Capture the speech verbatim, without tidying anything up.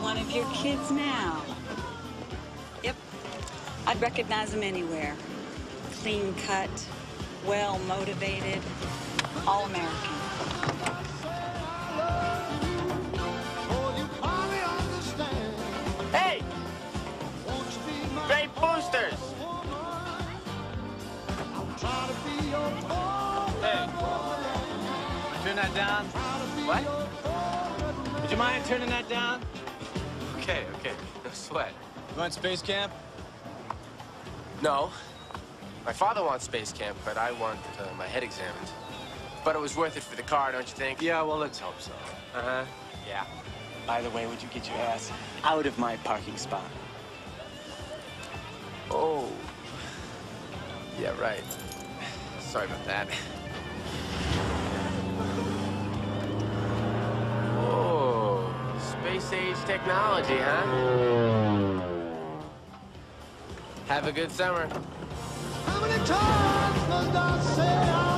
one of your kids now. Yep, I'd recognize him anywhere. Clean cut, well motivated, all American. Hey! Great boosters! Hey, turn that down. What? Would you mind turning that down? Okay, okay, no sweat. You want space camp? No. My father wants space camp, but I want uh, my head examined. But it was worth it for the car, don't you think? Yeah, well, let's hope so. Uh-huh, yeah. By the way, would you get your ass out of my parking spot? Oh. Yeah, right. Sorry about that. Oh, space-age technology, huh? Have a good summer. How many times must I say I